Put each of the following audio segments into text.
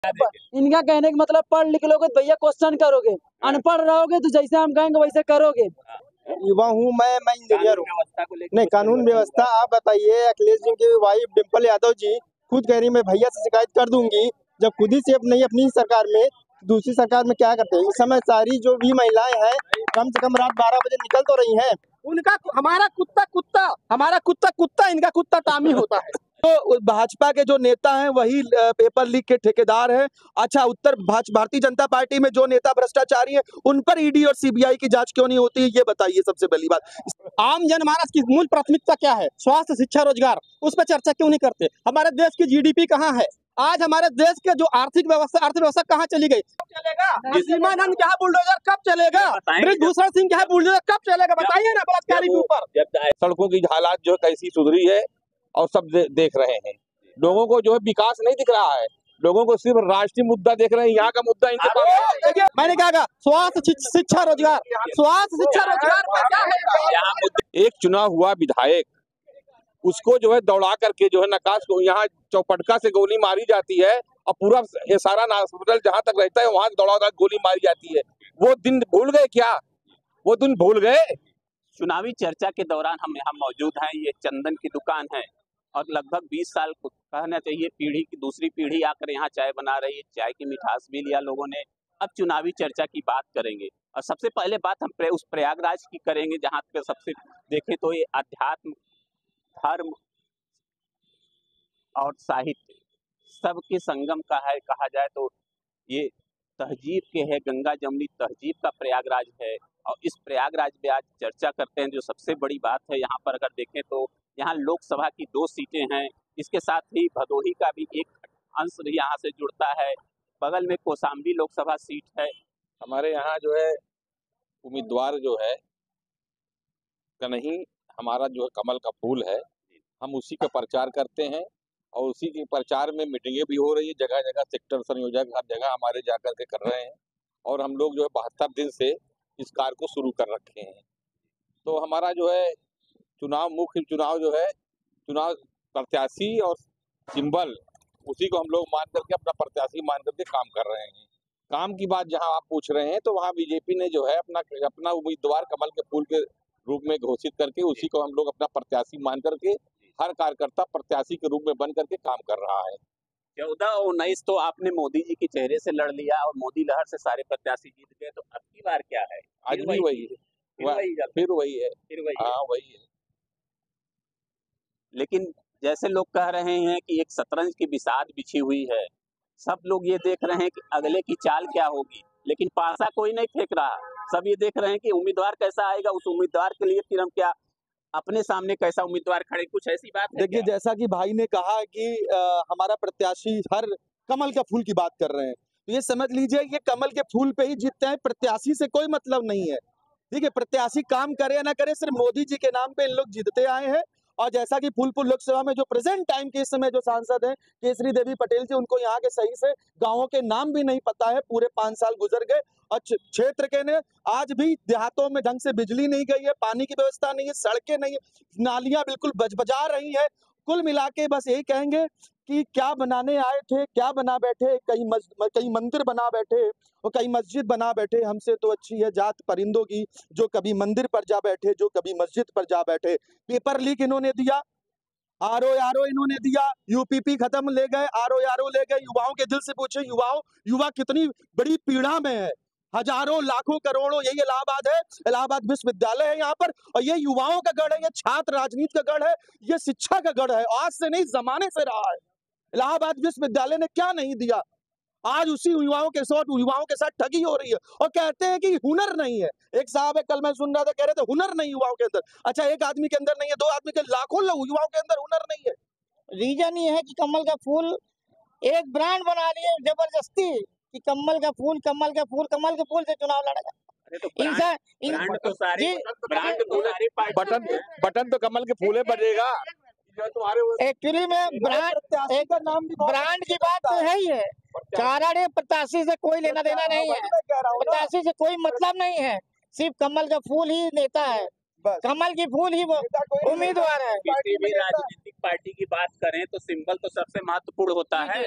इनका कहने का मतलब पढ़ लिख लोगे तो भैया क्वेश्चन करोगे, अनपढ़ रहोगे तो जैसे हम कहेंगे वैसे करोगे। युवा हूँ मैं इंजीनियर हूँ। नहीं, कानून व्यवस्था आप बताइए। अखिलेश जी की वाइफ डिम्पल यादव जी खुद कह रही मैं भैया से शिकायत कर दूंगी, जब खुद ही सेफ नहीं अपनी सरकार में, दूसरी सरकार में क्या करते हैं। इस समय सारी जो भी महिलाएं हैं कम से कम रात 12 बजे निकल तो रही हैं। उनका हमारा कुत्ता इनका कुत्ता टामी होता है। तो भाजपा के जो नेता हैं वही पेपर लीक के ठेकेदार हैं। अच्छा, भारतीय जनता पार्टी में जो नेता भ्रष्टाचारी है उन पर ईडी और सीबीआई की जांच क्यों नहीं होती है, ये बताइए सबसे पहली बात। आम जनमानस की मूल प्राथमिकता क्या है? स्वास्थ्य, शिक्षा, रोजगार, उस पर चर्चा क्यों नहीं करते? हमारे देश की जीडीपी कहाँ है? आज हमारे देश के जो अर्थव्यवस्था कहाँ चली गई? कब चलेगा? सीमानंद क्या बुलडोजर कब चलेगा? बृजभूषण सिंह क्या बुलडोजर कब चलेगा? बताइए ना बलात्कारी के ऊपर। सड़कों की हालात जो है कैसी सुधरी है और सब देख रहे हैं। लोगों को जो है विकास नहीं दिख रहा है, लोगों को सिर्फ राष्ट्रीय मुद्दा देख रहे हैं। यहाँ का मुद्दा इनके पास मैंने कहा स्वास्थ्य, शिक्षा, रोजगार, स्वास्थ्य, शिक्षा, रोजगार का क्या है? यहाँ एक चुना हुआ विधायक, उसको जो है दौड़ा करके जो है नकाश को यहाँ चौपटका से गोली मारी जाती है और पूरा ये सारा हॉस्पिटल जहाँ तक रहता है वहां दौड़ा गोली मारी जाती है। वो दिन भूल गए क्या? वो दिन भूल गए? चुनावी चर्चा के दौरान हम यहाँ मौजूद हैं। ये चंदन की दुकान है और लगभग 20 साल कहना चाहिए पीढ़ी की दूसरी पीढ़ी आकर यहाँ चाय बना रही है। चाय की मिठास भी लिया लोगों ने। अब चुनावी चर्चा की बात करेंगे और सबसे पहले बात हम उस प्रयागराज की करेंगे जहाँ पे सबसे देखें तो ये अध्यात्म, धर्म और साहित्य सबके संगम का है। कहा जाए तो ये तहजीब के है, गंगा जमनी तहजीब का प्रयागराज है। और इस प्रयागराज में आज चर्चा करते हैं। जो सबसे बड़ी बात है यहाँ पर अगर देखें तो यहाँ लोकसभा की 2 सीटें हैं। इसके साथ ही भदोही का भी एक अंश यहाँ से जुड़ता है। बगल में कौशाम्बी लोकसभा सीट है। हमारे यहाँ जो है उम्मीदवार जो है कन्हई, हमारा जो है कमल का फूल है, हम उसी का प्रचार करते हैं और उसी के प्रचार में मीटिंगें भी हो रही है। जगह जगह सेक्टर संयोजक हर जगह हमारे जाकर के कर रहे हैं और हम लोग जो है 72 दिन से इस कार्य को शुरू कर रखे हैं। तो हमारा जो है मुख्य चुनाव जो है चुनाव प्रत्याशी और सिंबल, उसी को हम लोग मान करके अपना प्रत्याशी मान करके काम कर रहे हैं। काम की बात जहां आप पूछ रहे हैं तो वहां बीजेपी ने जो है अपना उम्मीदवार कमल के फूल के रूप में घोषित करके उसी को हम लोग अपना प्रत्याशी मान करके हर कार्यकर्ता प्रत्याशी के रूप में बन करके काम कर रहा है। 14 और 19 तो आपने मोदी जी के चेहरे से लड़ लिया और मोदी लहर से सारे प्रत्याशी जीत गए। तो अब की बार क्या है? आज भी वही है, फिर वही है। हाँ, वही है। लेकिन जैसे लोग कह रहे हैं कि एक शतरंज की बिसात बिछी हुई है, सब लोग ये देख रहे हैं कि अगले की चाल क्या होगी, लेकिन पासा कोई नहीं फेंक रहा। सब ये देख रहे हैं कि उम्मीदवार कैसा आएगा, उस उम्मीदवार के लिए फिर हम क्या अपने सामने कैसा उम्मीदवार खड़े, कुछ ऐसी बात है। देखिए, जैसा कि भाई ने कहा कि हमारा प्रत्याशी हर कमल के फूल की बात कर रहे हैं, तो ये समझ लीजिए ये कमल के फूल पे ही जीतते हैं, प्रत्याशी से कोई मतलब नहीं है। ठीक है, प्रत्याशी काम करे या ना करे, सिर्फ मोदी जी के नाम पे इन लोग जीतते आए हैं। और जैसा कि फूलपुर लोकसभा में जो प्रेजेंट टाइम के इस समय जो सांसद हैं केसरी देवी पटेल जी, उनको यहाँ के सही से गांवों के नाम भी नहीं पता है। पूरे 5 साल गुजर गए और क्षेत्र के ने आज भी देहातों में ढंग से बिजली नहीं गई है, पानी की व्यवस्था नहीं है, सड़कें नहीं है, नालियां बिल्कुल बजबजा रही है। कुल मिला के बस यही कहेंगे कि क्या बनाने आए थे, क्या बना बैठे, कहीं मंदिर बना बैठे और कहीं मस्जिद बना बैठे। हमसे तो अच्छी है जात परिंदों की, जो कभी मंदिर पर जा बैठे, जो कभी मस्जिद पर जा बैठे। पेपर लीक इन्होंने दिया, आरओ इन्होंने दिया, यूपीपी खत्म ले गए, आरओ ले गए। युवाओं के दिल से पूछे, युवा कितनी बड़ी पीड़ा में है। हजारों लाखों करोड़ों, यही इलाहाबाद है, इलाहाबाद विश्वविद्यालय है यहाँ पर, और ये युवाओं का गढ़ है, ये छात्र राजनीति का गढ़ है, ये शिक्षा का गढ़ है। आज से नहीं, जमाने से रहा है। इलाहाबाद विश्वविद्यालय ने क्या नहीं दिया। आज उसी युवाओं के साथ ठगी हो रही है और कहते हैं कि हुनर नहीं है। एक साहब है, कल मैं सुन रहा था, कह रहे थे हुनर नहीं युवाओं के अंदर। अच्छा, एक आदमी के अंदर नहीं है, 2 आदमी के, लाखों युवाओं के अंदर हुनर नहीं है। रीजन ये है कि कमल का फूल एक ब्रांड बना लिए जबरदस्ती कि कमल का फूल से चुनाव लड़ेगा। बटन तो कमल के फूले बजेगा। एक्चुअली में ब्रांड की बात तो है ही है। कारण प्रत्याशी से कोई लेना देना नहीं है, प्रत्याशी से कोई मतलब नहीं है, सिर्फ कमल का फूल ही नेता है। बस। कमल की फूल ही वो उम्मीदवार है। किसी भी राजनीतिक पार्टी की बात करें तो सिंबल तो सबसे महत्वपूर्ण होता है।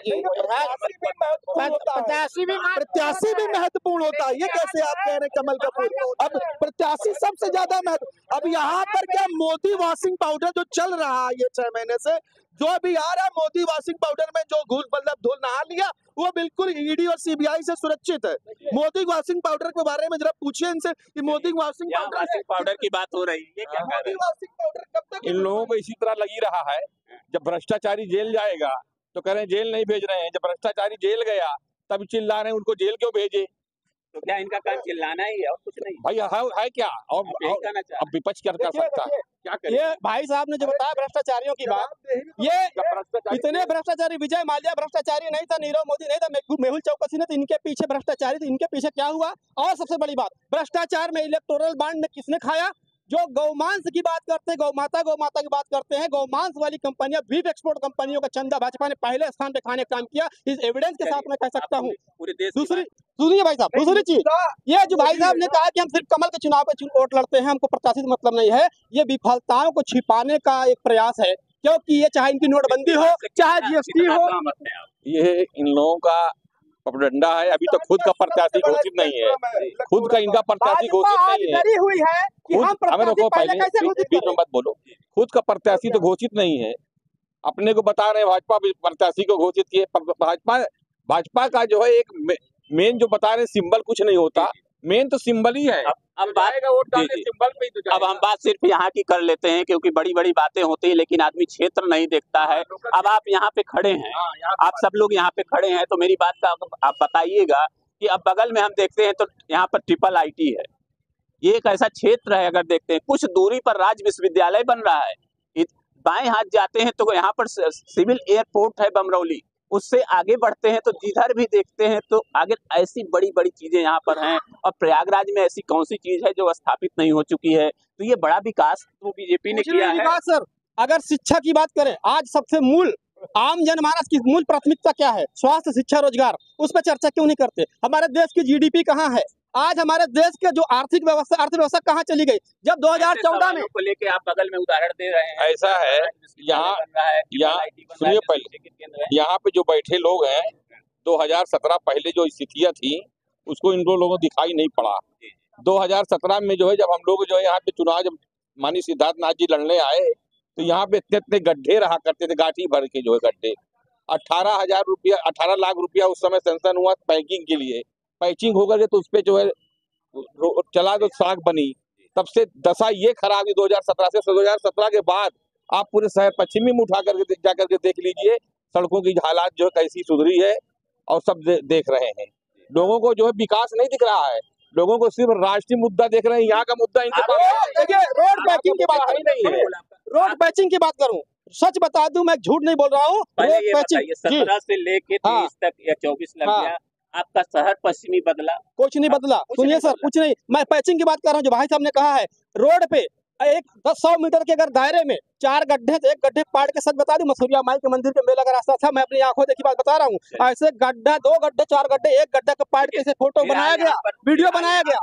प्रत्याशी भी महत्वपूर्ण होता है। ये कैसे आप कह रहे हैं कमल का फूल? अब प्रत्याशी सबसे ज्यादा महत्व। अब यहाँ पर क्या मोदी वॉशिंग पाउडर जो चल रहा है ये 6 महीने से, जो अभी आ रहा है मोदी वॉशिंग पाउडर में जो घूस मतलब धूल नहा लिया, वो बिल्कुल ईडी और सीबीआई से सुरक्षित है। मोदी वॉशिंग पाउडर के बारे में जरा पूछिए इनसे कि मोदी वॉशिंग पाउडर की बात हो रही है, क्या कह रहे हैं? वॉशिंग पाउडर कब तक इन लोगों को इसी तरह लगी रहा है। जब भ्रष्टाचारी जेल जाएगा तो कह रहे हैं जेल नहीं भेज रहे हैं, जब भ्रष्टाचारी जेल गया तब चिल्ला रहे हैं उनको जेल क्यों भेजे। तो क्या इनका काम चिल्लाना ही है और कुछ नहीं? भाई है क्या? और यही कहना चाह अब विपक्ष क्या कर सकता है? क्या करे? ये भाई साहब ने जो बताया भ्रष्टाचारियों की बात, ये इतने भ्रष्टाचारी, विजय माल्या भ्रष्टाचारी नहीं था, नीरव मोदी नहीं था, मेहुल चौकसी ने, तो इनके पीछे भ्रष्टाचारी, तो इनके पीछे क्या हुआ? और सबसे बड़ी बात, भ्रष्टाचार में इलेक्टोरल बॉन्ड में किसने खाया? जो गौमांस की बात करते हैं, गौमाता की बात करते हैं, गौमांस वाली कंपनियां, बीफ एक्सपोर्ट कंपनियों का चंदा भाजपा ने पहले स्थान पे खाने का काम किया। इस एविडेंस के साथ मैं कह सकता हूँ। पूरे देश सुनिए भाई साहब, दूसरी चीज, ये जो भाई साहब ने कहा कि हम सिर्फ कमल के चुनाव पे वोट लड़ते हैं, हमको प्रत्याशी से मतलब नहीं है, ये विफलताओं को छिपाने का एक प्रयास है। क्योंकि ये चाहे इनकी नोटबंदी हो, चाहे जीएसटी हो, ये इन लोगों का प्रोपेगेंडा है। अभी तो खुद का प्रत्याशी घोषित नहीं है, खुद का इनका प्रत्याशी घोषित नहीं है। डरी हुई है कि हम हमें रोको, पहले कैसे घोषित बीच में मत बोलो। खुद का प्रत्याशी तो घोषित नहीं है, अपने को बता रहे हैं भाजपा प्रत्याशी को घोषित किए। भाजपा का जो है एक मेन जो बता रहे हैं सिंबल कुछ नहीं होता, मेन तो सिंबल ही है। अब बात सिर्फ यहाँ की कर लेते हैं क्योंकि बड़ी बड़ी बातें होती है, लेकिन आदमी क्षेत्र नहीं देखता है। अब आप यहाँ पे खड़े हैं, आप सब लोग यहाँ पे खड़े हैं, तो मेरी बात का आप बताइएगा कि अब बगल में हम देखते हैं तो यहाँ पर ट्रिपल आईटी है। ये एक ऐसा क्षेत्र है, अगर देखते हैं कुछ दूरी पर राज्य विश्वविद्यालय बन रहा है। बाएं हाथ जाते हैं तो यहाँ पर सिविल एयरपोर्ट है बमरौली, उससे आगे बढ़ते हैं तो जिधर भी देखते हैं तो आगे ऐसी बड़ी बड़ी चीजें यहाँ पर हैं। और प्रयागराज में ऐसी कौन सी चीज है जो स्थापित नहीं हो चुकी है? तो ये बड़ा विकास तो बीजेपी ने किया है। सर, अगर शिक्षा की बात करें, आज सबसे मूल आम जनमानस की मूल प्राथमिकता क्या है? स्वास्थ्य, शिक्षा, रोजगार। उस पर चर्चा क्यों नहीं करते? हमारे देश की जीडीपी कहाँ है? आज हमारे देश के जो अर्थव्यवस्था कहाँ चली गई? जब 2014 में को लेके आप बगल में उदाहरण दे रहे हैं। ऐसा है, यहाँ सुनिए, पहले यहाँ पे जो बैठे लोग हैं, 2017 पहले जो स्थितियां थी उसको इन लोगों को दिखाई नहीं पड़ा। 2017 में जो है जब हम लोग जो है यहाँ पे चुनाव, जब माननीय सिद्धार्थनाथ जी लड़ने आए तो यहाँ पे इतने गड्ढे रहा करते थे, गाठी भर के जो है गड्ढे। 18 लाख रुपया उस समय सैंक्शन हुआ पैकिंग के लिए। पैचिंग होकर के तो उस पर जो है चला तो सड़क बनी। तब से दशा ये खराब हुई 2017 से। 2017 के बाद आप पूरे शहर पश्चिमी में उठा करके जाकर के देख लीजिए, सड़कों की हालात जो है कैसी सुधरी है, और सब देख रहे हैं। लोगों को जो है विकास नहीं दिख रहा है, लोगों को सिर्फ राष्ट्रीय मुद्दा देख रहे हैं। यहाँ का मुद्दा इनके पास देखिए, रोड पैचिंग की बात नहीं है। रोड पैचिंग की बात करूं, सच बता दूं, मैं झूठ नहीं बोल रहा हूँ। रोड पैचिंग 17 से लेके 23 तक या 24 लग गया, आपका शहर पश्चिमी बदला? कुछ नहीं बदला। सुनिए सर, कुछ नहीं। मैं पैचिंग की बात कर रहा हूँ। जो भाई साहब ने कहा है, रोड पे एक 100 मीटर के अगर दायरे में 4 गड्ढे थे, एक गड्ढे पाड़ के सच बता दूं, मसूरिया माई के मंदिर के मेला का रास्ता था, मैं अपनी आंखों देखी बात बता रहा हूँ। ऐसे गड्ढा, 2 गड्ढे, 4 गड्ढे, एक गड्ढा का पाड़ के फोटो बनाया गया, वीडियो बनाया गया।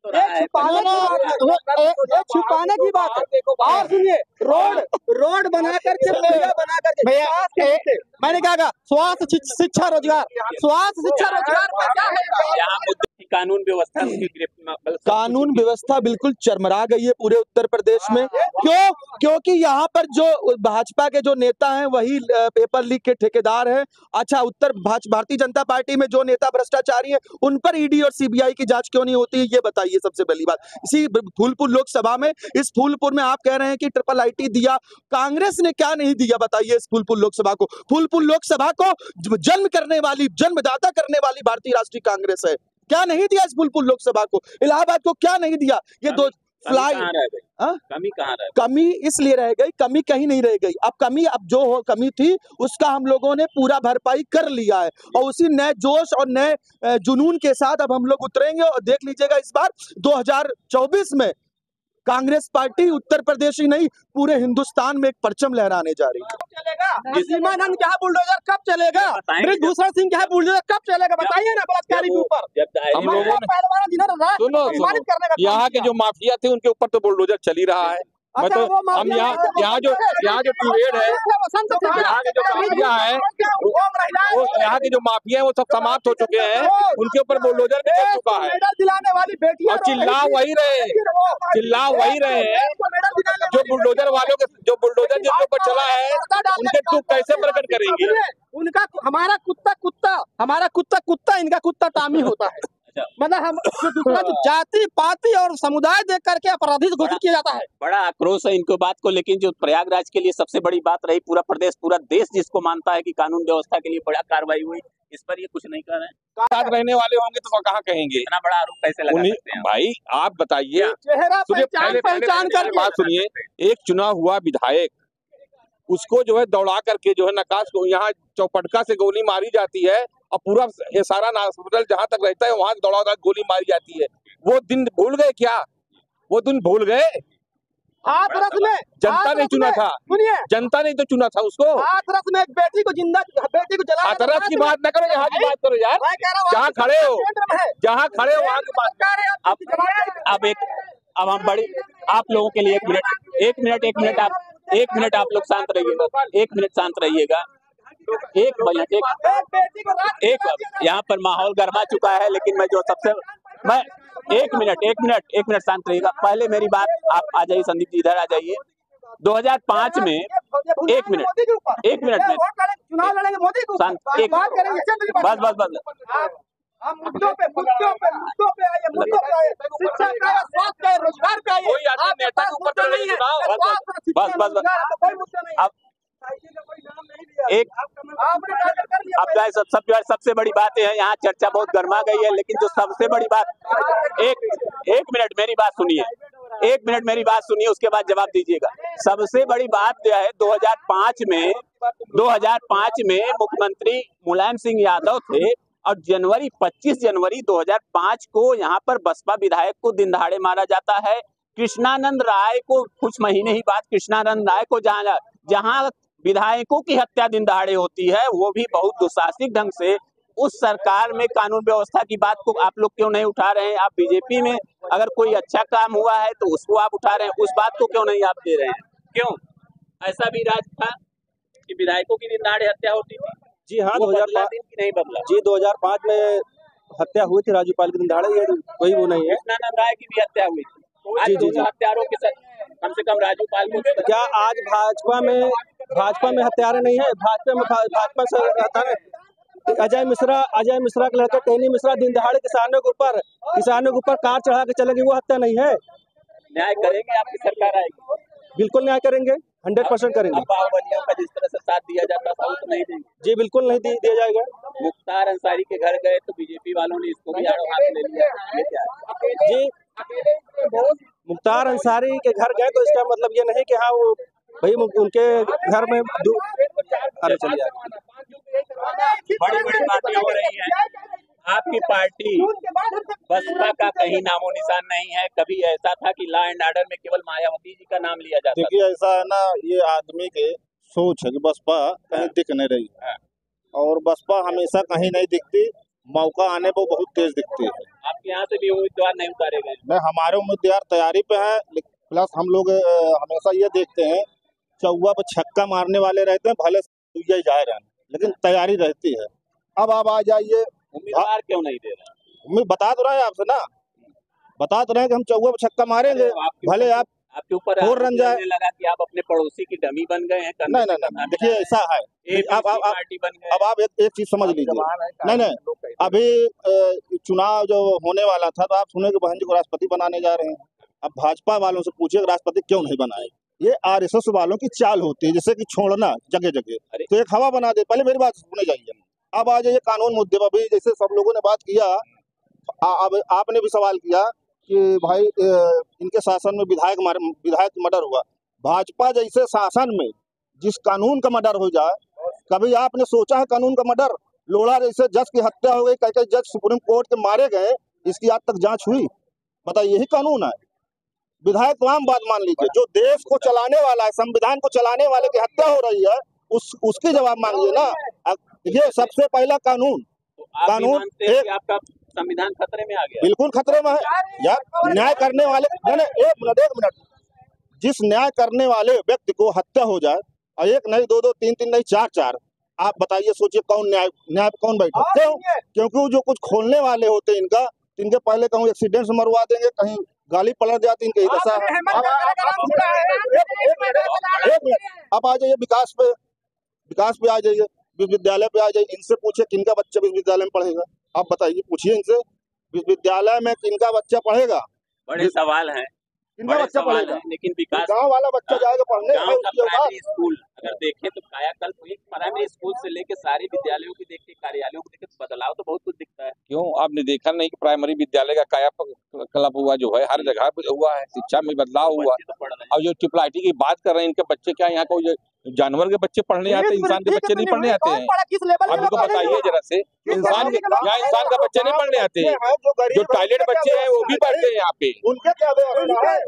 छुपाने की बात है। और सुनिए, रोड बना करके, बना करके मैंने कहा स्वास्थ्य, शिक्षा, रोजगार। स्वास्थ्य, शिक्षा, रोजगार पर क्या है? कानून व्यवस्था, कानून व्यवस्था बिल्कुल चरमरा गई है पूरे उत्तर प्रदेश में। क्यों? क्योंकि यहाँ पर जो भाजपा के जो नेता हैं वही पेपर लीक के ठेकेदार हैं। अच्छा, भारतीय जनता पार्टी में जो नेता भ्रष्टाचारी है उन पर ईडी और सीबीआई की जांच क्यों नहीं होती है, ये बताइए सबसे पहली बात। इसी फूलपुर लोकसभा में, इस फूलपुर में आप कह रहे हैं कि ट्रिपल आईटी दिया, कांग्रेस ने क्या नहीं दिया बताइए इस फूलपुर लोकसभा को? फूलपुर लोकसभा को जन्म करने वाली, जन्मदाता करने वाली भारतीय राष्ट्रीय कांग्रेस है। क्या नहीं दिया इस फूलपुर लोकसभा को? इलाहाबाद को क्या नहीं दिया? ये दो फ्लाई कमी कहाँ रह गई? कमी इसलिए रह गई, कमी कहीं नहीं रह गई। अब जो कमी थी उसका हम लोगों ने पूरा भरपाई कर लिया है, और उसी नए जोश और नए जुनून के साथ अब हम लोग उतरेंगे। और देख लीजिएगा इस बार 2024 में कांग्रेस पार्टी उत्तर प्रदेश ही नहीं पूरे हिंदुस्तान में एक परचम लहराने जा रही है। कब चलेगा? सीमानंद क्या बुलडोजर कब चलेगा? ब्रिजभूषण सिंह क्या बुलडोजर कब चलेगा? बताइए ना बलात्कारी के ऊपर। हम लोगों ने पहलवान जिन्होंने राष्ट्र को सुनो अपमानित करने का काम यहाँ के किया। जो माफिया थे उनके ऊपर तो बुलडोजर चल ही रहा है। मैं अच्छा, तो वो हम माफिया यहाँ नहीं थे, यहाँ जो पीरियड है वसंत थे। यहाँ के जो माफिया है वो यहाँ के जो माफिया है वो सब समाप्त हो चुके हैं, उनके ऊपर बुलडोजर भी चल चुका है मेडल दिलाने वाली बेटियां और चिल्ला वही रहे हैं जो बुलडोजर वालों के जो बुलडोजर जिनके ऊपर चला है उनके दुख कैसे प्रकट करेंगे। उनका हमारा कुत्ता इनका कुत्ता टामी होता है। मतलब हम जो दूसरा जो जाति पाति और समुदाय देख करके अपराधी घोषित किया जाता है। बड़ा आक्रोश है इनको बात को, लेकिन जो प्रयागराज के लिए सबसे बड़ी बात रही, पूरा प्रदेश पूरा देश जिसको मानता है कि कानून व्यवस्था के लिए बड़ा कार्रवाई हुई, इस पर ये कुछ नहीं कर रहे हैं। साथ रहने वाले होंगे तो कहाँ कहेंगे, इतना बड़ा आरोप कैसे लगा सकते हैं? भाई आप बताइए। चेहरा सुनिए पहचान कर बात सुनिए, एक चुना हुआ विधायक उसको जो है दौड़ा करके जो है नकाश को यहाँ चौपटका से गोली मारी जाती है और पूरा ये सारा हॉस्पिटल जहाँ तक रहता है वहां दौड़ा गोली मारी जाती है। वो दिन भूल गए क्या? वो दिन भूल गए? हाथरस में जनता ने चुना था, सुनिए, जनता ने तो चुना था उसको। हाथरस में एक बेटी को जला हाथरस की बात न करो, यहाँ की बात करो यार। जहाँ खड़े हो वहाँ की बात करो। अब हम बड़ी आप लोगों के लिए एक मिनट आप लोग शांत रहिएगा, एक मिनट शांत रहिएगा। एक यहाँ पर माहौल गर्मा चुका है, लेकिन मैं एक मिनट शांत रहिएगा। पहले मेरी बात, आप आ जाइए संदीप जी, इधर आ जाइए। 2005 में एक मिनट में चुनाव लड़ेंगे मोदी को, शांत एक बस मुद्दों पे आइए, शिक्षा का, स्वास्थ्य का, रोजगार का आइए। कोई आदमी नेता के ऊपर तो नहीं है। कोई मुद्दा नहीं है। अब एक अब जो है सबसे बड़ी बात है, यहाँ चर्चा बहुत गर्मा गई है, लेकिन जो सबसे बड़ी बात, एक मिनट मेरी बात सुनिए, उसके बाद जवाब दीजिएगा। सबसे बड़ी बात जो है 2005 में मुख्यमंत्री मुलायम सिंह यादव थे और 25 जनवरी 2005 को यहाँ पर बसपा विधायक को दिन दहाड़े मारा जाता है। कृष्णानंद राय को कुछ महीने ही बाद कृष्णानंद राय को जहाँ विधायकों की हत्या दिन दहाड़े होती है, वो भी बहुत दुशासिक ढंग से। उस सरकार में कानून व्यवस्था की बात को आप लोग क्यों नहीं उठा रहे हैं? आप बीजेपी में अगर कोई अच्छा काम हुआ है तो उसको आप उठा रहे हैं, उस बात को क्यों नहीं आप दे रहे हैं? क्यों? ऐसा भी राज था कि विधायकों की दिन दहाड़े हत्या होती थी। जी हाँ, 2005 की नहीं बदला। जी 2005 में हत्या हुई थी राज्यपाल के दिन दहाड़े, ये कोई वो नहीं है। कृष्णानंद राय की भी हत्या हुई थी। आज दोनों हत्यारों के साथ कम से कम राज्यपाल को क्या आज भाजपा में हत्यारे नहीं है? भाजपा से रहता है अजय मिश्रा के लड़का टेनी मिश्रा दिन दहाड़े किसानों के ऊपर कार चढ़ा के चलेगी, वो हत्या नहीं है। न्याय करेंगे आपकी सरकार आएगी? बिल्कुल न्याय करेंगे, 100% करेंगे। बाहुबलियों का जिस तरह से साथ दिया जाता था वो तो नहीं देंगे? जी बिल्कुल नहीं दिया जाएगा। मुख्तार अंसारी के घर गए तो बीजेपी वालों ने इसको भी आड़ो हाथ ले लिया। ये क्या है? जी मुख्तार अंसारी के घर गए तो इसका मतलब ये नहीं कि हाँ वो भाई उनके घर में अरे चलिए बड़ी बातें हो रही हैं। आपकी पार्टी बसपा का कहीं नामो निशान नहीं है। कभी ऐसा था कि लॉ एंड ऑर्डर में केवल मायावती जी का नाम लिया जाता था। देखिए ऐसा है ना, ये आदमी के सोच है कि बसपा कहीं दिख नहीं रही और बसपा हमेशा कहीं नहीं दिखती, मौका आने पर बहुत तेज दिखती है। आपके यहाँ से भी उम्मीदवार नहीं उतारे गए? नहीं, हमारे उम्मीदवार तैयारी पे हैं, प्लस हम लोग हमेशा ये देखते हैं चौवा पे छक्का मारने वाले रहते हैं, भले ही जा रहे हैं लेकिन तैयारी रहती है। अब आप आ जाइए, उम्मीदवार क्यों नहीं दे रहे? उम्मीद बता तो रहे हैं आपसे ना, बता तो रहे हैं कि हम चौवा पे छक्का मारेंगे, भले आप आपके ऊपर रन जाए। लगा कि आप अपने पड़ोसी की डमी बन गए हैं। नहीं, देखिए ऐसा है, अब आप एक चीज समझ लीजिए। नहीं, अभी चुनाव जो होने वाला था तो आप सुने कि बहन जी को राष्ट्रपति बनाने जा रहे हैं। अब भाजपा वालों से पूछिए राष्ट्रपति क्यों नहीं बनाए। ये आरएसएस वालों की चाल होती है, जैसे कि छोड़ना जगह जगह, तो एक हवा बना दे। पहले मेरी बात सुने जाइए, अब आ जाइए कानून मुद्दे पर। अभी जैसे सब लोगों ने बात किया, अब आपने भी सवाल किया कि भाई इनके शासन में विधायक मर्डर हुआ। भाजपा जैसे शासन में जिस कानून का मर्डर हो जाए, कभी आपने सोचा है कानून का मर्डर? लोढ़ा जैसे जज की हत्या हो गई, कई जज सुप्रीम कोर्ट के मारे गए, इसकी आज तक जांच हुई? बताइए, यही कानून है? विधायक तो आम बात मान लीजिए, जो देश को चलाने वाला है, संविधान को चलाने वाले की हत्या हो रही है, उसके जवाब मांगिए ना। ये सबसे पहला कानून तो आप भी कानून मानते हैं एक कि आपका संविधान खतरे में आ गया? बिल्कुल खतरे में है यार। न्याय करने वाले एक मिनट, जिस न्याय करने वाले व्यक्ति को हत्या हो जाए और एक नहीं, दो, तीन नहीं, चार, आप बताइए, सोचिए कौन न्याय कौन बैठे? क्यों? क्योंकि जो कुछ खोलने वाले होते हैं इनके पहले कहूँ एक्सीडेंट से मरवा देंगे, कहीं गाली पलट जाती, इनकी दशा है। एक मिनट, अब आ जाइए विकास पे आ जाइए, विश्वविद्यालय पे आ जाइए, इनसे पूछे किनका बच्चा विश्वविद्यालय में पढ़ेगा? आप बताइए, पूछिए इनसे, विश्वविद्यालय में किनका बच्चा पढ़ेगा? बड़े सवाल हैं, किनका बच्चा पढ़ेगा? लेकिन विकास गांव वाला बच्चा जाएगा पढ़ने। गांव का प्राइमरी स्कूल अगर देखें तो कायाकल्प, एक प्राइमरी स्कूल से लेकर सारे विद्यालयों की देखें, कार्यालयों को देखें, तो बदलाव तो बहुत कुछ दिखता है। क्यों आपने देखा नहीं कि प्राइमरी विद्यालय का कायाकल्प हुआ जो है, हर जगह हुआ है, शिक्षा में बदलाव हुआ। बच्चे तो पढ़ रहे हैं। और जो ट्रिपल IIT की बात कर रहे हैं, इनके बच्चे क्या यहाँ को जानवर के बच्चे पढ़ने आते हैं, इंसान के बच्चे नहीं पढ़ने आते हैं? अब इनको बताइए जरा से, इंसान का बच्चे नहीं पढ़ने आते हैं, जो टॉयलेट बच्चे हैं वो भी पढ़ते हैं यहाँ पे। उनके क्या व्यवस्था है?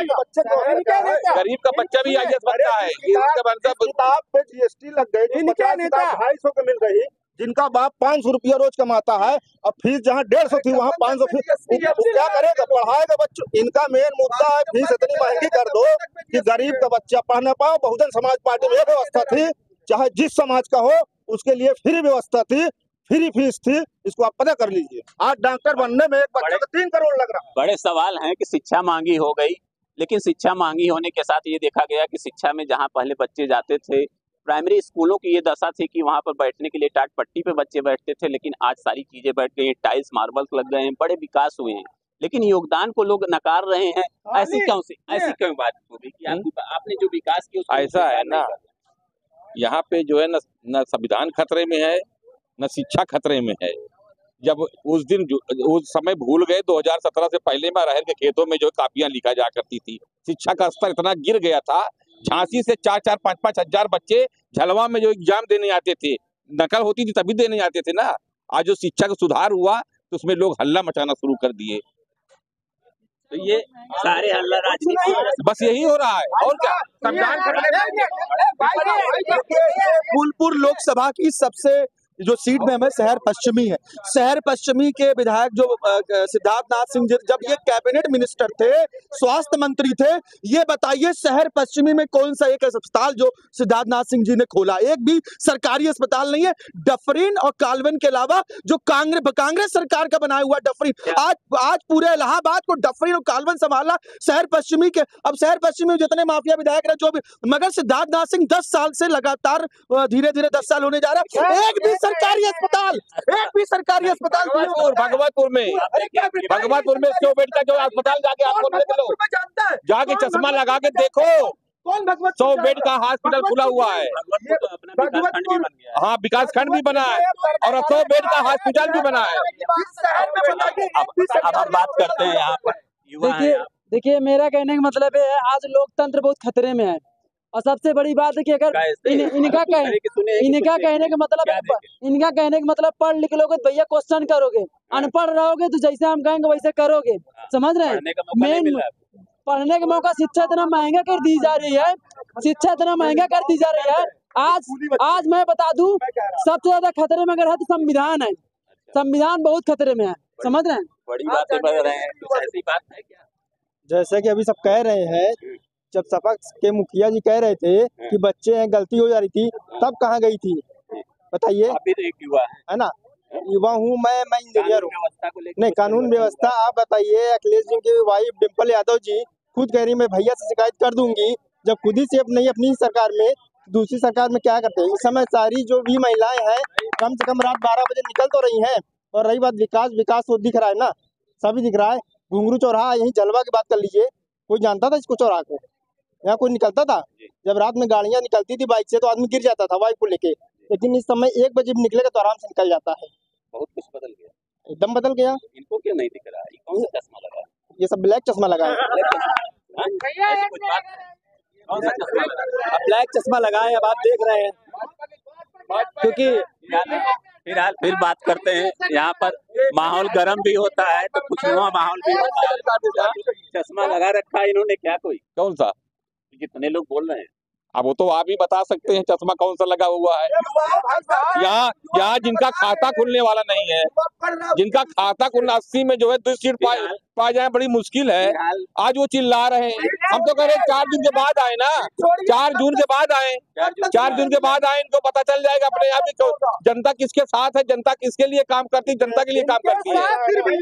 गरीब का बच्चा भी IAS बनता है। किताब पे GST लग गई, 250 के मिल रही, जिनका बाप 500 रुपया रोज कमाता है, और फीस जहाँ 150 थी वहाँ 500 फीस, वो क्या करेगा? पढ़ाएगा बच्चों। इनका मेन मुद्दा है फीस इतनी महंगी कर दो कि गरीब का बच्चा पढ़ ना पाओ। बहुजन समाज पार्टी में एक व्यवस्था थी, चाहे जिस समाज का हो उसके लिए फ्री व्यवस्था थी, फ्री फीस थी, इसको आप पता कर लीजिए। आज डॉक्टर बनने में एक बच्चे को 3 करोड़ लग रहा है। बड़े सवाल हैं कि शिक्षा महंगी हो गई, लेकिन शिक्षा महंगी होने के साथ ये देखा गया कि शिक्षा में जहाँ पहले बच्चे जाते थे, प्राइमरी स्कूलों की ये दशा थी कि वहाँ पर बैठने के लिए टाट पट्टी पे बच्चे बैठते थे, लेकिन आज सारी चीजें बैठ गई हैं, टाइल्स मार्बल्स लग गए हैं, बड़े विकास हुए हैं, लेकिन योगदान को लोग नकार रहे हैं। ऐसी क्यों बात होगी कि आपने जो विकास किया? ऐसा है ना, यहाँ पे जो है न संविधान खतरे में है, न शिक्षा खतरे में है। जब उस समय भूल गए 2017 से पहले में अरहर के खेतों में जो कापियां लिखा जा करती थी, शिक्षा का स्तर इतना गिर गया था, झांसी से 4-4, 5-5 हजार बच्चे झलवा में जो एग्जाम देने आते थे, नकल होती थी तभी देने आते थे ना। आज जो शिक्षा का सुधार हुआ तो उसमें लोग हल्ला मचाना शुरू कर दिए। तो ये सारे हल्ला राजनीति, बस यही हो रहा है और क्या। संविधान फूलपुर लोकसभा की सबसे जो सीट में हमें शहर पश्चिमी है, शहर पश्चिमी के विधायक जो सिद्धार्थनाथ सिंह जी, जब ये कैबिनेट मिनिस्टर थे, स्वास्थ्य मंत्री थे, ये बताइए शहर पश्चिमी में कौन सा एक अस्पताल जो सिद्धार्थनाथ सिंह जी ने खोला? एक भी सरकारी अस्पताल नहीं है। डफरीन और काल्विन के अलावा जो कांग्रेस सरकार का बनाया हुआ डफरीन, आज पूरे इलाहाबाद को डफरीन और काल्विन संभाला शहर पश्चिमी के। अब शहर पश्चिमी में जितने माफिया विधायक रहे जो भी, मगर सिद्धार्थनाथ सिंह 10 साल से लगातार धीरे धीरे 10 साल होने जा रहा है, एक भी सरकारी अस्पताल भगवतपुर में 100 बेड का जो अस्पताल, जाके आपको देख लो, जाके चश्मा लगा के देखो, कौन भगवत 100 बेड का हॉस्पिटल खुला हुआ है। हाँ, विकास खंड भी बना है और 100 बेड का हॉस्पिटल भी बना है। अब हम बात करते हैं यहाँ पर युवा। देखिए मेरा कहने का मतलब है, आज लोकतंत्र बहुत खतरे में है, और सबसे बड़ी बात है कि अगर इनका कहने का मतलब पढ़ लिख लोगे तो भैया क्वेश्चन करोगे, अनपढ़ रहोगे तो जैसे हम कहेंगे वैसे करोगे, समझ रहे हैं? मेन पढ़ने का मौका, शिक्षा इतना महंगा कर दी जा रही है, आज मैं बता दूं सबसे ज्यादा खतरे में अगर है तो संविधान है, संविधान बहुत खतरे में है, समझ रहे हैं? बड़ी बातें बढ़ रहे हैं, कुछ ऐसी बात है क्या? जैसे कि अभी सब कह रहे हैं, जब सपा के मुखिया जी कह रहे थे कि बच्चे हैं, गलती हो जा रही थी, तब कहाँ गई थी बताइए? एक युवा है ना, युवा हूँ मैं इंजीनियर हूँ। नहीं, कानून व्यवस्था आप बताइए। अखिलेश जी की वाइफ डिम्पल यादव जी खुद कह रही मैं भैया से शिकायत कर दूंगी, जब खुद ही सेफ नहीं अपनी सरकार में, दूसरी सरकार में क्या करते हैं? इस समय सारी जो भी महिलाएं हैं कम से कम रात 12 बजे निकल तो रही हैं। और रही बात विकास तो दिख रहा है ना, सभी दिख रहा है। घुंगरू चौराहा, यही जलवा की बात कर लीजिए, कोई जानता था इसको चौराहा को? यहाँ कोई निकलता था? जब रात में गाड़ियां निकलती थी बाइक से तो आदमी गिर जाता था बाइक को लेके, लेकिन इस समय 1 बजे भी निकलेगा तो आराम से निकल जाता है। बहुत कुछ बदल गया, एकदम बदल गया। इनको क्यों नहीं दिख रहा? ये कौन सा चश्मा लगा है? ये सब ब्लैक चश्मा लगा है। ब्लैक चश्मा लगाए, अब आप देख रहे हैं, क्योंकि फिर बात करते हैं यहाँ पर माहौल गर्म भी होता है तो खुशनुमा माहौल भी होता है। चश्मा लगा रखा है इन्होंने क्या कोई? कौन सा? कितने लोग बोल रहे हैं? अब वो तो आप ही बता सकते हैं चश्मा कौन सा लगा हुआ है। यहाँ जिनका खाता खुलने वाला नहीं है, जिनका खाता खुलना 80 में जो है 2 सीट पा जाए बड़ी मुश्किल है, आज वो चिल्ला रहे हैं। हम तो कह रहे 4 जून के बाद आए ना, 4 जून के बाद आए, 4 जून के बाद आए, इनको पता चल जाएगा अपने आप ही जनता किसके साथ है, जनता किसके लिए काम करती है, जनता के लिए काम करती है।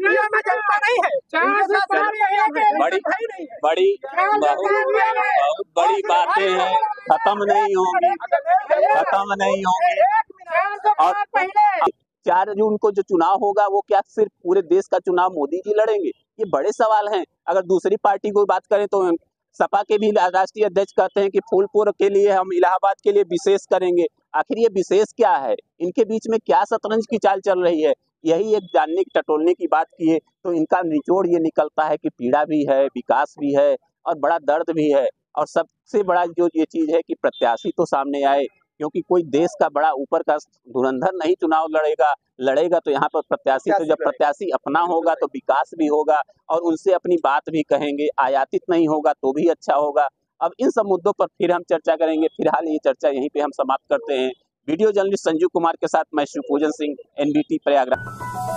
बड़ी बहुत बड़ी बातें हैं, खत्म नहीं होंगी, खत्म नहीं होंगी। और 4 जून को जो चुनाव होगा वो क्या सिर्फ पूरे देश का चुनाव मोदी जी लड़ेंगे? ये बड़े सवाल हैं। अगर दूसरी पार्टी को बात करें तो सपा के भी राष्ट्रीय अध्यक्ष कहते हैं कि फूलपुर के लिए हम इलाहाबाद के लिए विशेष करेंगे। आखिर ये विशेष क्या है? इनके बीच में क्या शतरंज की चाल चल रही है? यही एक जानने टटोलने की बात की है तो इनका निचोड़ ये निकलता है कि पीड़ा भी है, विकास भी है और बड़ा दर्द भी है। और सबसे बड़ा जो ये चीज है कि प्रत्याशी तो सामने आए, क्योंकि कोई देश का बड़ा ऊपर का धुरंधर नहीं चुनाव लड़ेगा तो यहाँ पर प्रत्याशी, तो जब प्रत्याशी अपना होगा तो विकास भी होगा और उनसे अपनी बात भी कहेंगे, आयातित नहीं होगा तो भी अच्छा होगा। अब इन सब मुद्दों पर फिर हम चर्चा करेंगे। फिलहाल ये चर्चा यहीं पे हम समाप्त करते हैं। वीडियो जर्नलिस्ट संजीव कुमार के साथ मैं शिवपूजन सिंह, NBT प्रयागराज।